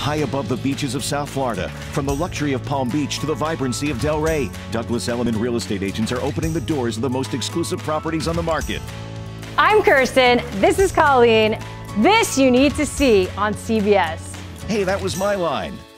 high above the beaches of South Florida. From the luxury of Palm Beach to the vibrancy of Delray, Douglas Elliman real estate agents are opening the doors of the most exclusive properties on the market. I'm Kirsten. This is Colleen. This you need to see on CBS. Hey, that was my line.